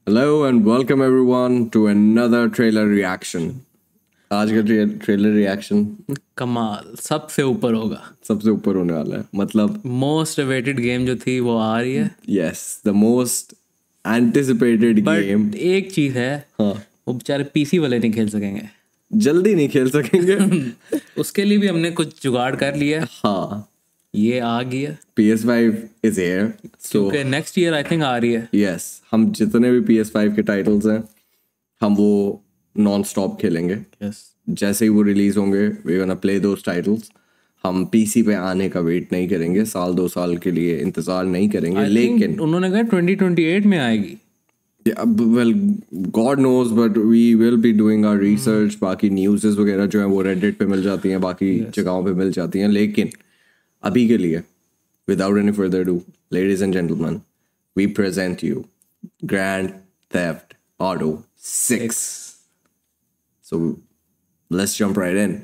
Hello and welcome everyone to another trailer reaction. आज का trailer reaction कमाल सबसे ऊपर होगा. सबसे ऊपर होने वाला है. मतलब मोस्ट अवेटेड गेम जो थी वो आ रही है. yes, the most anticipated game. But एक चीज है, हाँ, वो बेचारे पीसी वाले नहीं खेल सकेंगे. जल्दी नहीं खेल सकेंगे. उसके लिए भी हमने कुछ जुगाड़ कर लिया. हाँ, ये आ गया. PS5 is here. So क्योंकि नेक्स्ट ईयर आई थिंक आ रही है. yes, हम जितने भी PS5 के टाइटल्स हैं हम वो नॉन स्टॉप खेलेंगे. Yes. जैसे ही वो रिलीज होंगे we gonna play those titles. हम पीसी पे आने का वेट नहीं करेंगे, साल 2 साल के लिए इंतजार नहीं करेंगे. लेकिन उन्होंने कहा 2028 में आएगी. well, God knows, but we will be doing our research. बाकी न्यूज़ वगैरह जो है वो Reddit पे मिल जाती हैं, बाकी जगहों पे मिल जाती हैं. लेकिन अभी के लिए without any further ado, ladies and gentlemen, we present you Grand Theft Auto 6. So let's jump right in.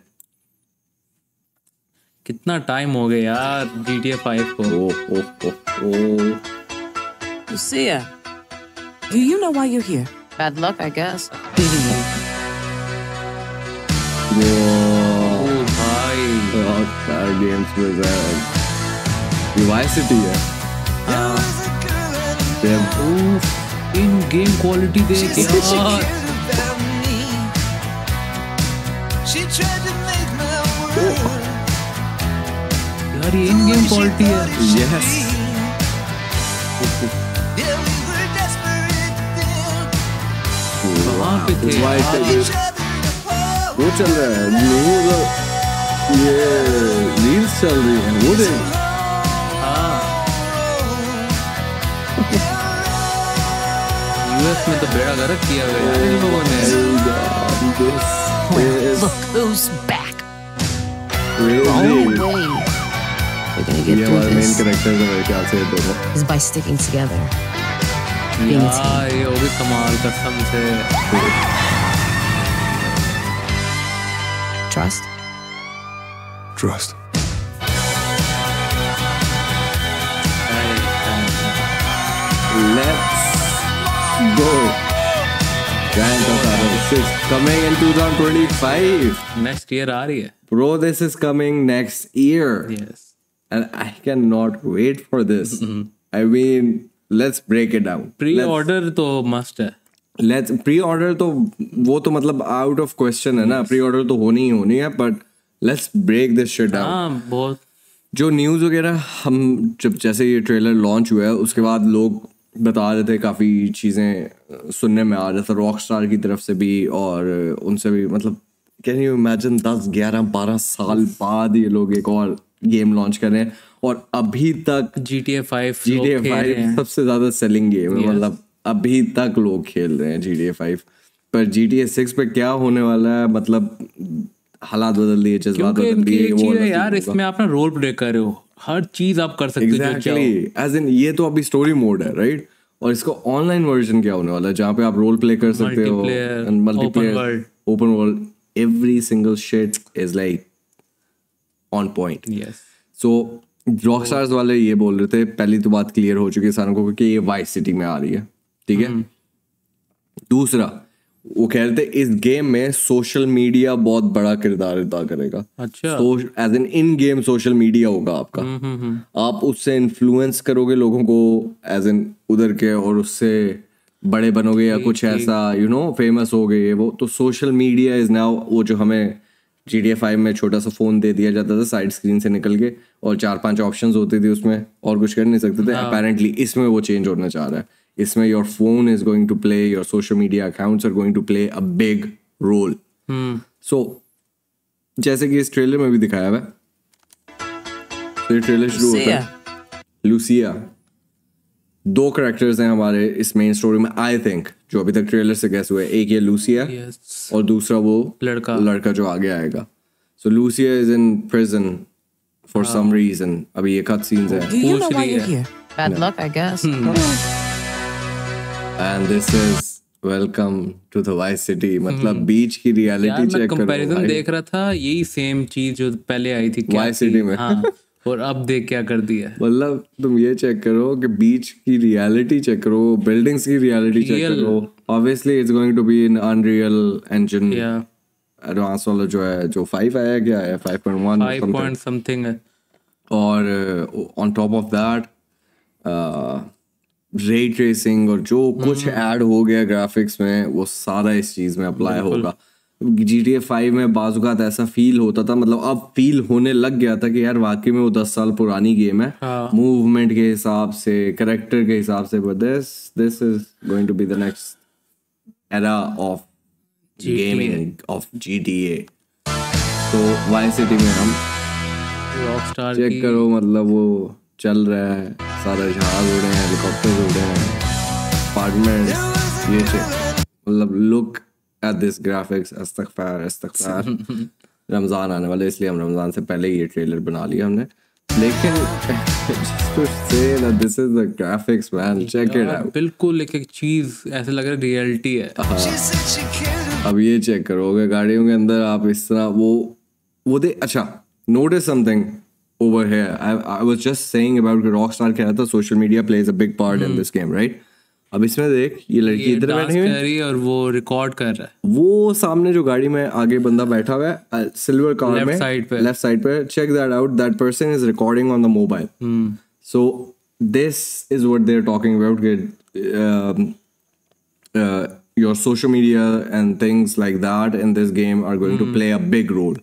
कितना टाइम हो गया यार GTA 5 को. Lucia, do you know why you're here? Bad luck, I guess. Whoa, भाई Rockstar Games present Vice City है. इन game quality देख यार. यार ये इन गेम क्वालिटी है. Yes. कहाँ पे थे Vice यार? City. वो चल रहा है न्यू, ये रील्स चल रही हैं वो देख. यूएस में तो बेड़ा गर्क किया गया है इन लोगों ने. Look who's back. Really? Way we're gonna ये get through हमारे मेन this कैरेक्टर्स हैं मेरे ख्याल से ये दोनों. is by sticking together. यार ये वो भी कमाल कसम से. Trust. Trust. Let's go. Grand Theft Auto 6 coming in 2025. Next year आ रही है. Bro, this is coming next year. Yes. And I cannot wait for this. I mean, let's break it down. Pre order तो must है. Let's pre-order तो वो तो मतलब out of question है ना. Pre-order तो होनी ही होनी है, but let's break this shit down. हाँ बहुत. जो न्यूज़ वगैरह हम जब जैसे ये ट्रेलर लॉन्च हुआ है उसके बाद लोग बता रहे थे, काफ़ी चीज़ें सुनने में आ रहा था रॉकस्टार की तरफ से भी और उनसे भी. मतलब कैन यू इमेजिन 10 11 12 साल बाद ये लोग एक और गेम लॉन्च कर रहे हैं और अभी तक GTA 5 GTA 5 सबसे ज़्यादा सेलिंग गेम है. मतलब अभी तक लोग खेल रहे हैं GTA 5. पर GTA 6 पे क्या होने वाला है, मतलब हालात बदल दिए, जज्बात क्योंकि बदल इनकी दिए. एक वो चीज है अलग यार, चीज़ होगा. इसमें आप ना रोल प्ले कर रहे हो, हर चीज आप कर सकते हो जो चाहो. एग्जैक्टली, एज इन ये तो अभी स्टोरी मोड है राइट. और इसका ऑनलाइन वर्जन क्या होने वाला है जहाँ पे आप रोल प्ले कर सकते हो. Multiplayer, multiplayer, open world, every single shit is like on point. Yes. So Rockstars वाले ये बोल रहे थे, पहली तो बात क्लियर हो चुकी है सारों को कि ये वाइस सिटी में आ रही है. ठीक है. दूसरा वो कह रहे थे इस गेम में सोशल मीडिया बहुत बड़ा किरदार अदा करेगा. अच्छा. As in game social media होगा आपका. आप उससे इन्फ्लुएंस करोगे लोगों को एज इन उधर के, और उससे बड़े बनोगे या कुछ ऐसा फेमस हो गए वो. तो सोशल मीडिया इज नाउ वो जो हमें GTA 5 में छोटा सा फोन दे दिया जाता था साइड स्क्रीन से निकल के और 4-5 ऑप्शंस होते थे उसमें और कुछ कर नहीं सकते थे. अपेरेंटली इसमें वो चेंज होना चाह रहा है. इसमें your phone is going to play, your social media accounts are going to play a big role. So जैसे कि इस ट्रेलर में भी दिखाया हुआ है. तो ये ट्रेलर शुरू होता है. लूसिया 2 कैरेक्टर्स हैं हमारे इस मेन स्टोरी में आई थिंक, जो अभी तक ट्रेलर से गैस हुए. एक ये लूसिया Yes. और दूसरा वो लड़का जो आगे आएगा. So Lucia is in prison for some reason. अभी ये कट सीन्स है. Do you know why रही you're है. here? Bad luck, I guess. And this is welcome to the Vice City. मतलब बीच की यार रियलिटी मैं चेक करो कंपैरिजन भाई. देख रहा था, यही सेम चीज जो पहले आई थी वाइस सिटी में. हाँ और अब देख क्या कर दिया है। मतलब तुम ये चेक करो कि बीच की रियलिटी चेक करो, बिल्डिंग्स की रियलिटी चेक Real. करो। Obviously it's going to be in unreal engine या एडवांस वाला जो है, जो 5 आया, क्या है 5.1 5 पॉइंट समथिंग है। और on top of that ray tracing और जो कुछ ऐड हो गया ग्राफिक्स में, वो सारा इस चीज में अप्लाई होगा। GTA 5 में बाजुकात ऐसा फील होता था, मतलब अब फील होने लग गया था कि यार वाकई में वो 10 साल पुरानी गेम है, मूवमेंट के हिसाब से, करेक्टर के हिसाब से। But this is going to be the next era of gaming of GTA। तो वाइस सिटी में हम रॉकस्टार चेक करो, मतलब वो चल रहा है, सारे जहाज उड़े हैं, हेलीकॉप्टर उड़े हैं, अपार्टमेंट, ये चेक, मतलब लुक एट दिस ग्राफिक्स। अस्तगफार रमजान आने वाले, इसलिए हम रमजान से पहले ही ये ट्रेलर बना लिया हमने। लेकिन just to say that this is the graphics man, check it out। बिल्कुल एक एक चीज ऐसे लग रहा है रियलिटी है। अब ये चेक करोगे गाड़ियों के अंदर आप इस तरह वो दे। अच्छा, notice something over here. I was just saying about Rockstar कह रहा था social media plays a big part in this game, right? अब इसमें देख, ये लड़की ये इधर डांस बैठी हुई कर है, रही है और वो रिकॉर्ड कर रहा है वो सामने जो गाड़ी में आगे बंदा बैठा हुआ है सिल्वर कार Left में, side पे। लेफ्ट साइड पे। Check that out, that person is recording on the mobile. So this is what they are talking about, your social media and things like that in this game are going to play a big role।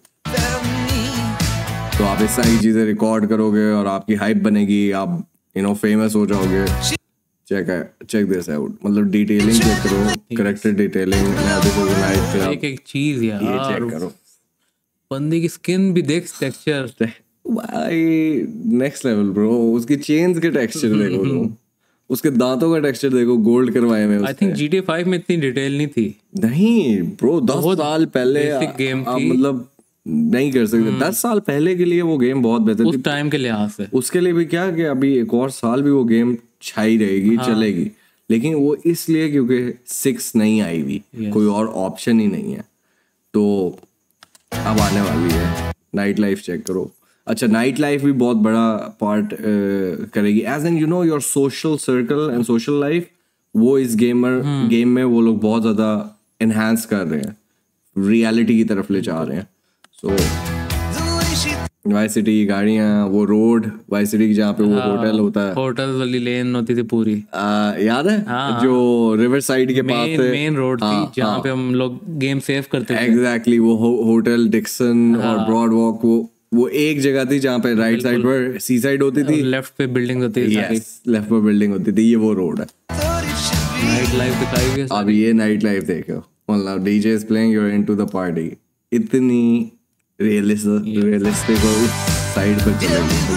तो आप इस सारी चीजें record करोगे और आपकी hype बनेगी, आप फेमस हो जाओगे। चेक दिस आउट, मतलब डिटेलिंग चेक करो, करेक्टर डिटेलिंग, एक एक चीज ये यार। चेक करो बंदे की स्किन भी देख, टेक्सचर भाई नेक्स्ट लेवल ब्रो। उसकी चेन्स के टेक्सचर देखो तुम, उसके दांतों का टेक्सचर देखो, गोल्ड करवाए हुए आई थिंक GTA 5 में इतनी डिटेल नहीं थी। नहीं ब्रो, 10 साल पहले basic game आप थी। मतलब नहीं कर सकते। 10 साल पहले के लिए वो गेम बहुत बेहतर थी। उस टाइम के लिहाज से उसके लिए भी क्या कि अभी एक और साल भी वो गेम छाई रहेगी, चलेगी। लेकिन वो इसलिए क्योंकि 6 नहीं आई हुई, कोई और ऑप्शन ही नहीं है। तो अब आने वाली है। नाइट लाइफ चेक करो। अच्छा, नाइट लाइफ भी बहुत बड़ा पार्ट करेगी, as in your social circle and social life, वो इस गेम में वो लोग बहुत ज़्यादा इन्हांस कर रहे हैं, रियलिटी की तरफ ले जा रहे हैं। सो वाइस सिटी की गाड़ियाँ, वो रोड वाइस सिटी की जहाँ पे वो होटल होता है, होटल वाली लेन होती थी पूरी, याद है? जो रिवर साइड के पास मेन रोड थी जहाँ पे हम लोग गेम सेव करते थे। एग्जैक्टली, वो होटल डिक्सन और ब्रॉड वॉक, वो एक जगह थी जहाँ पे राइट साइड पर सी साइड होती थी, लेफ्ट पे बिल्डिंग होती थी, लेफ्ट पर बिल्डिंग होती थी। ये वो रोड है। नाइट लाइफ दिखाई हुई है। अब ये नाइट लाइफ देखो, मतलब DJ is playing, you are into the party. इतनी रियलिस्टिक और उस साइड पर चलेगी।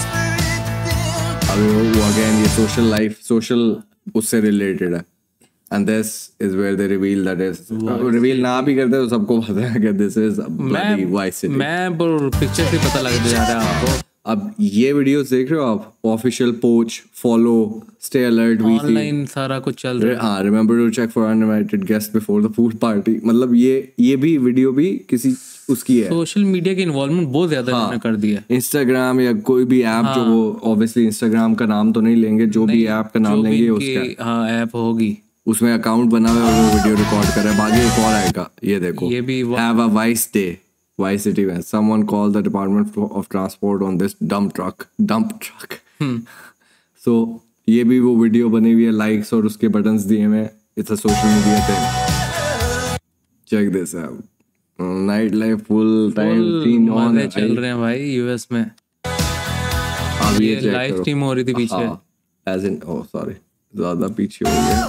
अभी वो अगेन ये सोशल लाइफ, सोशल उससे रिलेटेड है। And this is where they reveal that is, reveal ना भी करते तो सबको पता है कि this is bloody Vice City. मैं पिक्चर से पता लग जा रहा है आपको। अब ये वीडियोस देख रहे हो आप, ऑफिशियल पोच, फॉलो, स्टे अलर्ट, ऑनलाइन सारा कुछ चल रहा है। हाँ, remember to check for uninvited guest before the pool party. मतलब ये भी वीडियो भी किसी उसकी है। सोशल मीडिया की इन्वॉल्वमेंट बहुत ज्यादा इन्होंने कर दिया है। इंस्टाग्राम या कोई भी ऐप जो वो ऑब्वियसली इंस्टाग्राम का नाम तो नहीं लेंगे, जो भी ऐप का नाम लेंगे उसका, हाँ ऐप होगी, उसमें अकाउंट बना हुआ है और वो वीडियो रिकॉर्ड कर रहा है। बाकी एक और आएगा, ये देखो, ये भी have a vice day, Vice City में someone call the department of transport on this dump truck. So ये भी वो वीडियो बनी हुई है, लाइक्स और उसके बटन्स दिए हुए। It's a social media thing. Check this out, night life full time scene on चल रहे हैं भाई यूएस में। अब ये लाइव स्ट्रीम हो रही थी पीछे, एज इन ओह सॉरी ज्यादा पीछे हो गया।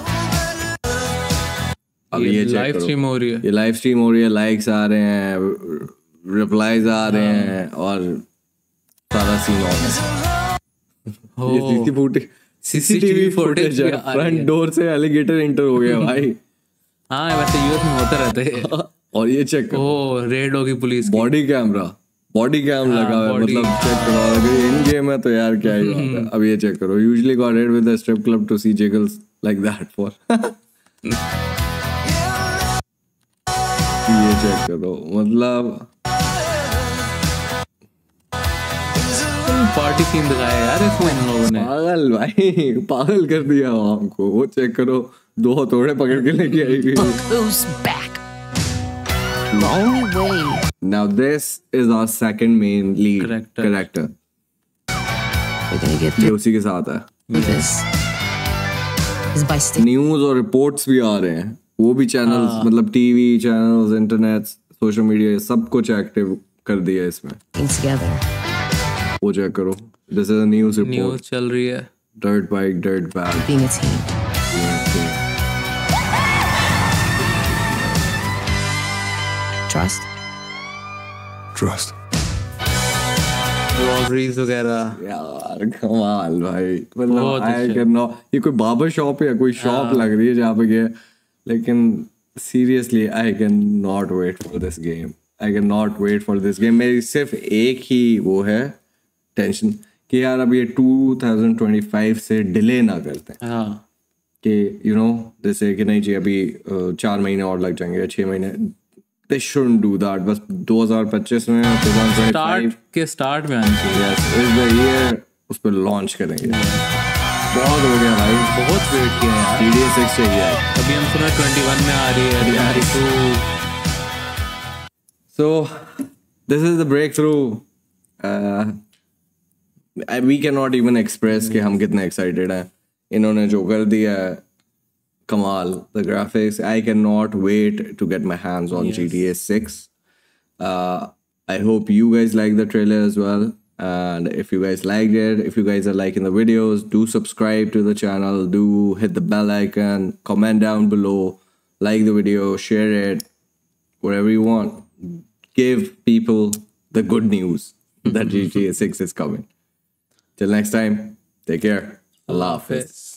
अब ये लाइव स्ट्रीम हो रही है, ये लाइव स्ट्रीम हो रही है, लाइक्स आ रहे हैं, रिप्लाईज आ रहे हैं और सारा सीन ऑन है। ये सीसीटीवी फुटेज है, फ्रंट डोर से एलिगेटर एंटर हो गया भाई। हाँ वैसे यूएस में होते रहते हैं। और ये चेक करो, रेड होगी पुलिस, बॉडी कैम लगा हुआ है, मतलब चेक करो। अगर इन गेम है तो यार क्या ही बात है। अब ये चेक करो, usually got raid with the strip club to see jiggles like that for. ये चेक करो, मतलब पार्टी सीन दिखाया यार इसमें इन लोगों ने। पागल भाई, पागल कर दिया हमको। वो चेक करो, 2 हथौड़े पकड़ के लेके आई गई। Look who's back. The only way Now this is our second main lead character. we're gonna get ये through उसी के साथ है। this is by sticking news और रिपोर्ट्स भी आ रहे हैं, वो भी चैनल्स, मतलब TV channels, internet, social media, सब कुछ एक्टिव कर दिया इसमें। together. वो चेक करो, this is a news news report. चल रही है। Dirt bike, dirt bag. Being a team. Trust. Trust. Robberies वगैरह। यार कमाल भाई, बहुत मतलब आई अच्छा। कैन नॉट, ये कोई बार्बर शॉप या कोई शॉप लग रही है जहाँ पे गया, लेकिन seriously I can not wait for this game. I can not wait for this game. मेरी सिर्फ एक ही वो है टेंशन कि यार अब ये 2025 से डिले ना करते हैं, हाँ कि यू नो जैसे कि नहीं जी अभी 4 महीने और लग जाएंगे या 6 महीने। They shouldn't do that. बस 2025 में 2025 के स्टार्ट में आनी चाहिए। yes is the year उस पर लॉन्च करेंगे। बहुत हो गया भाई, बहुत वेट किया यार। GTA 6 चाहिए। अभी हम सुना 21 में आ रही है, 22। So this is the breakthrough. We cannot even express कि हम कितने excited हैं। इन्होंने जो कर दिया है, Kamal, the graphics, I cannot wait to get my hands on GTA 6. I hope you guys like the trailer as well. And if you guys liked it, if you guys are liking the videos, do subscribe to the channel, do hit the bell icon, comment down below, like the video, share it, whatever you want. Give people the good news that GTA 6 is coming. Till next time, take care. Allah Hafiz.